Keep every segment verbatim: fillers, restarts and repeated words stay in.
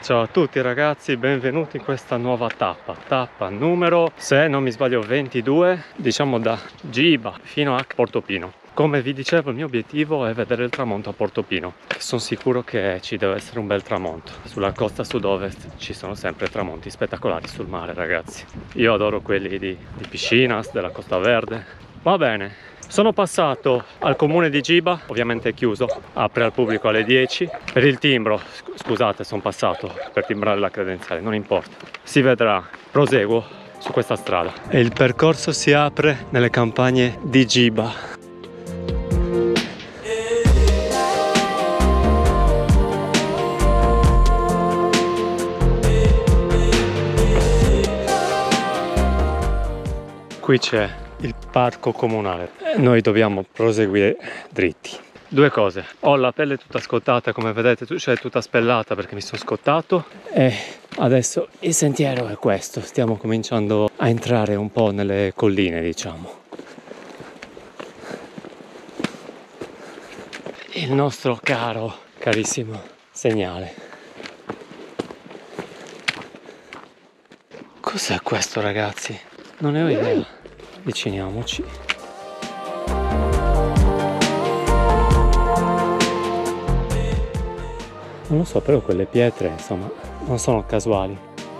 Ciao a tutti ragazzi, benvenuti in questa nuova tappa, tappa numero, se non mi sbaglio, ventidue, diciamo da Giba fino a Portopino. Come vi dicevo, il mio obiettivo è vedere il tramonto a Portopino. Sono sicuro che ci deve essere un bel tramonto. Sulla costa sud-ovest ci sono sempre tramonti spettacolari sul mare, ragazzi. Io adoro quelli di, di Piscinas, della Costa Verde. Va bene. Sono passato al comune di Giba, ovviamente è chiuso, apre al pubblico alle dieci. Per il timbro, scusate, sono passato per timbrare la credenziale, non importa. Si vedrà, proseguo su questa strada. E il percorso si apre nelle campagne di Giba. Qui c'è il parco comunale. Noi dobbiamo proseguire dritti. Due cose: ho la pelle tutta scottata, come vedete, cioè tutta spellata perché mi sono scottato, e adesso il sentiero è questo. Stiamo cominciando a entrare un po' nelle colline, diciamo. Il nostro caro, carissimo segnale. Cos'è questo, ragazzi? Non ne ho idea. Avviciniamoci. Non lo so, però quelle pietre, insomma, non sono casuali.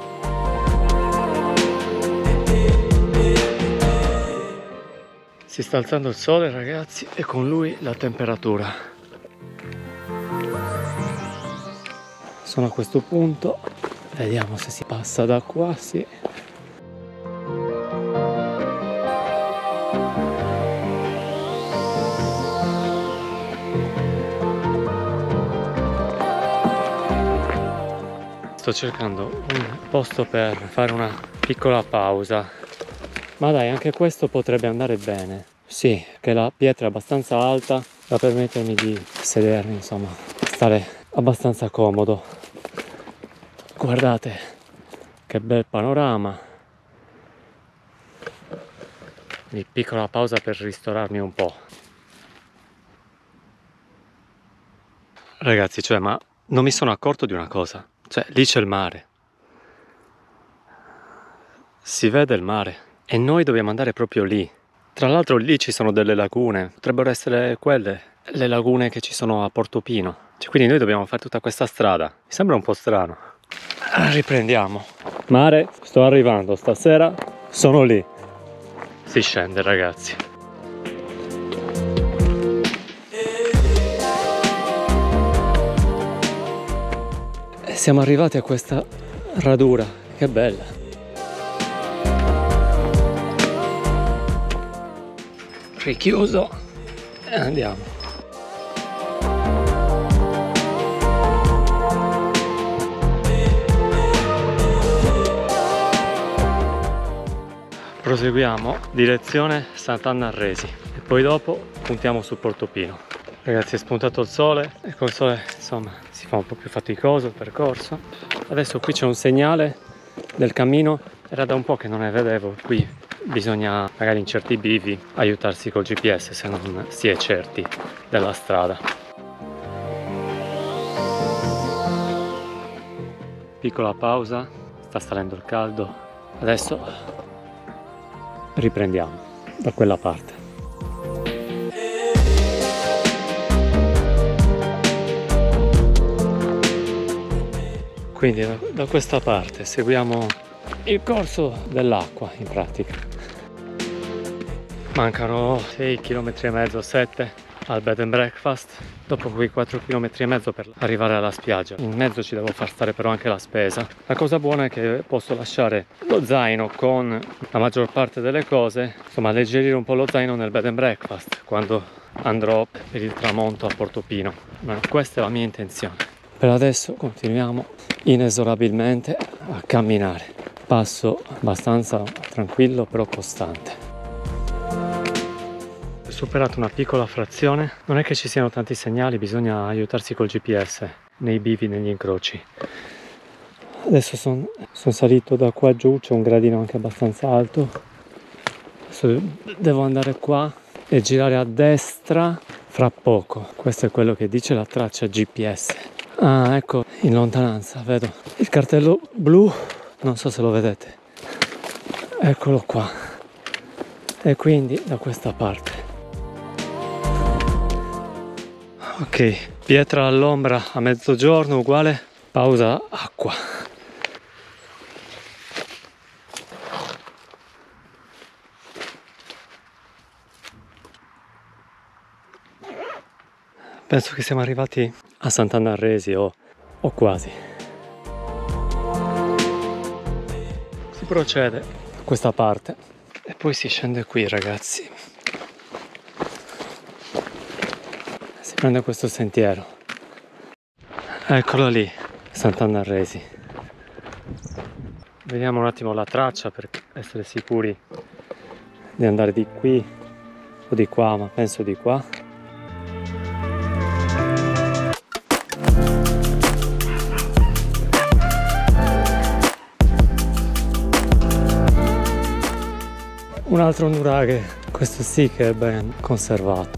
Si sta alzando il sole, ragazzi, e con lui la temperatura. Sono a questo punto, vediamo se si passa da qua, sì. Sto cercando un posto per fare una piccola pausa, ma dai, anche questo potrebbe andare bene. Sì, che la pietra è abbastanza alta da permettermi di sedermi, insomma, stare abbastanza comodo. Guardate che bel panorama. Quindi piccola pausa per ristorarmi un po'. Ragazzi, cioè, ma non mi sono accorto di una cosa. Cioè, lì c'è il mare, si vede il mare e noi dobbiamo andare proprio lì. Tra l'altro lì ci sono delle lagune, potrebbero essere quelle, le lagune che ci sono a Portopino. Cioè, quindi noi dobbiamo fare tutta questa strada, mi sembra un po' strano. Riprendiamo. Mare, sto arrivando, stasera sono lì. Si scende, ragazzi. Siamo arrivati a questa radura, che bella. Richiuso e andiamo. Proseguiamo direzione Sant'Anna al Resi e poi dopo puntiamo su Portopino. Ragazzi, è spuntato il sole e col sole, insomma, si fa un po' più faticoso il percorso. Adesso qui c'è un segnale del cammino, era da un po' che non ne vedevo. Qui bisogna, magari in certi bivi, aiutarsi col G P S se non si è certi della strada. Piccola pausa, sta salendo il caldo. Adesso riprendiamo da quella parte. Quindi da, da questa parte seguiamo il corso dell'acqua, in pratica. Mancano sei chilometri e mezzo, sette al bed and breakfast, dopo quei quattro chilometri e mezzo per arrivare alla spiaggia. In mezzo ci devo far stare però anche la spesa. La cosa buona è che posso lasciare lo zaino con la maggior parte delle cose, insomma alleggerire un po' lo zaino nel bed and breakfast quando andrò per il tramonto a Portopino. Ma questa è la mia intenzione. Per adesso continuiamo inesorabilmente a camminare, passo abbastanza tranquillo però costante. Ho superato una piccola frazione, non è che ci siano tanti segnali, bisogna aiutarsi col G P S nei bivi, negli incroci. Adesso sono son salito da qua giù, c'è un gradino anche abbastanza alto, adesso devo andare qua e girare a destra fra poco. Questo è quello che dice la traccia G P S. Ah, ecco, in lontananza vedo il cartello blu, non so se lo vedete. Eccolo qua. E quindi da questa parte. Ok, pietra all'ombra a mezzogiorno uguale, pausa acqua. Penso che siamo arrivati a Sant'Anna al Resi o, o quasi. Si procede a questa parte e poi si scende qui, ragazzi. Si prende questo sentiero. Eccolo lì, Sant'Anna al Resi. Vediamo un attimo la traccia per essere sicuri di andare di qui o di qua, ma penso di qua. Un altro nuraghe, questo sì che è ben conservato.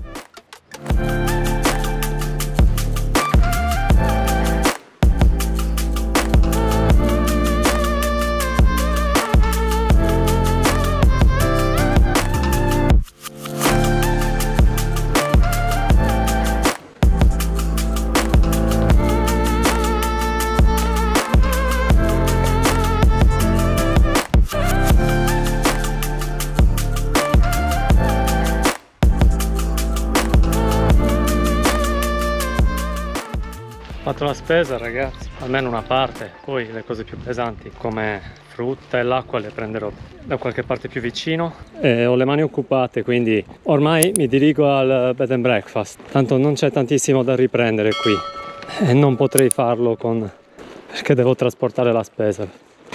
Ho fatto la spesa, ragazzi, almeno una parte, poi le cose più pesanti come frutta e l'acqua le prenderò da qualche parte più vicino. E ho le mani occupate, quindi ormai mi dirigo al bed and breakfast, tanto non c'è tantissimo da riprendere qui e non potrei farlo con... perché devo trasportare la spesa.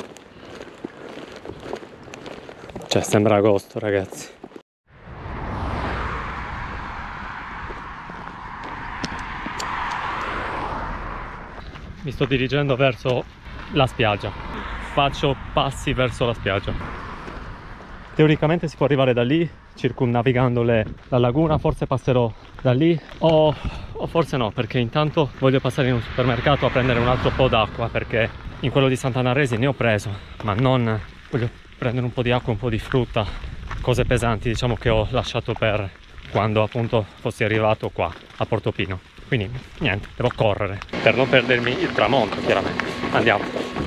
Cioè sembra agosto, ragazzi. Mi sto dirigendo verso la spiaggia, faccio passi verso la spiaggia. Teoricamente si può arrivare da lì, circumnavigando le, la laguna, forse passerò da lì o, o forse no, perché intanto voglio passare in un supermercato a prendere un altro po' d'acqua, perché in quello di Sant'Anna al Resi ne ho preso, ma non voglio prendere un po' di acqua, un po' di frutta, cose pesanti, diciamo, che ho lasciato per quando appunto fossi arrivato qua a Portopino. Quindi niente, devo correre per non perdermi il tramonto, chiaramente. Andiamo.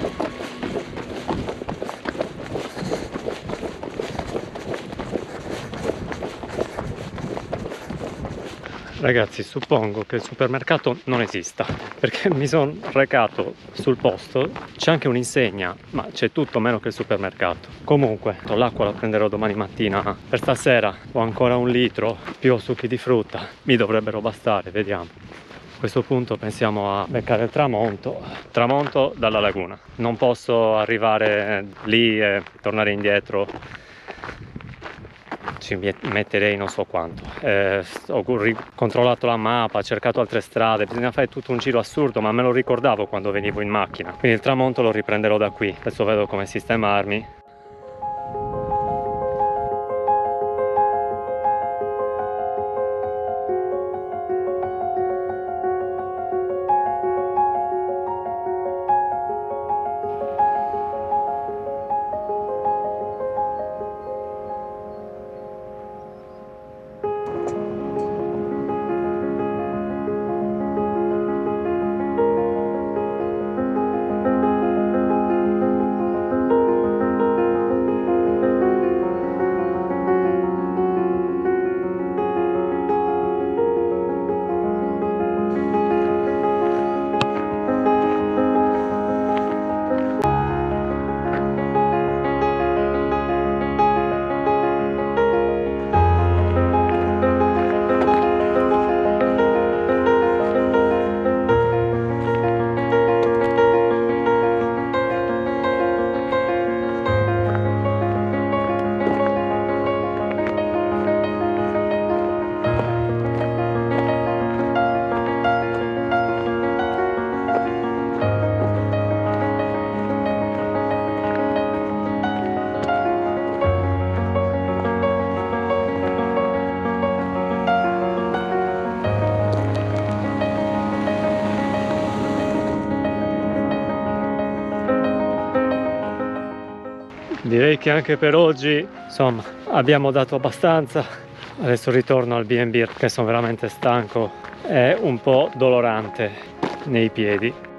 Ragazzi, suppongo che il supermercato non esista, perché mi sono recato sul posto, c'è anche un'insegna, ma c'è tutto meno che il supermercato. Comunque, l'acqua la prenderò domani mattina. Per stasera ho ancora un litro, più succhi di frutta, mi dovrebbero bastare, vediamo. A questo punto pensiamo a beccare il tramonto, tramonto dalla laguna. Non posso arrivare lì e tornare indietro, ci metterei non so quanto. Eh, ho controllato la mappa, ho cercato altre strade, bisogna fare tutto un giro assurdo, ma me lo ricordavo quando venivo in macchina. Quindi il tramonto lo riprenderò da qui, adesso vedo come sistemarmi. direi che anche per oggi insomma abbiamo dato abbastanza. Adesso ritorno al B and B che sono veramente stanco e un po' dolorante nei piedi.